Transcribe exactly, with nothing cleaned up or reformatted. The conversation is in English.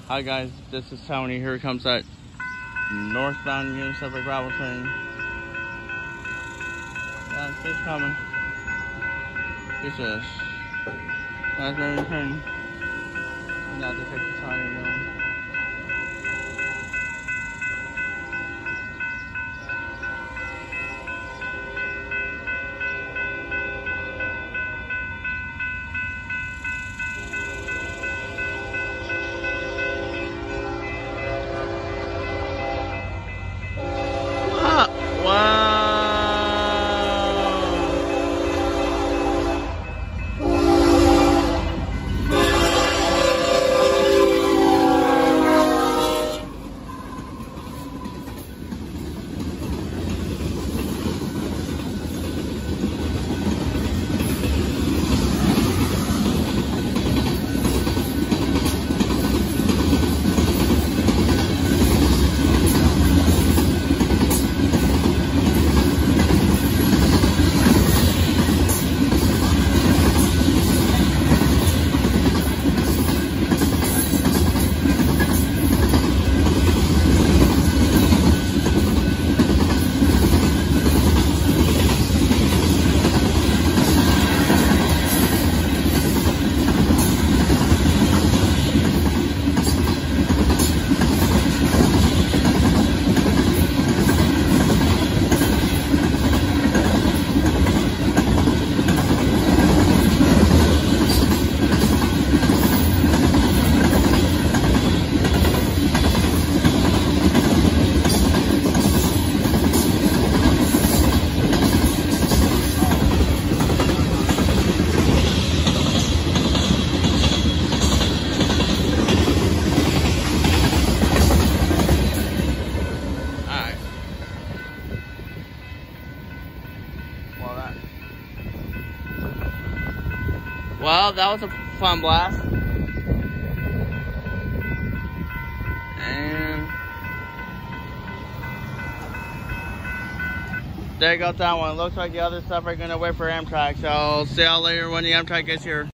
Hi guys, this is Tony. Here comes that Northbound Union Pacific gravel train. Yeah, it's just coming. It's a nice moving train. You have to take the time you're going. Wow! Well, that was a fun blast. And there you go, that one. Looks like the other stuff are going to wait for Amtrak. So, see y'all later when the Amtrak gets here.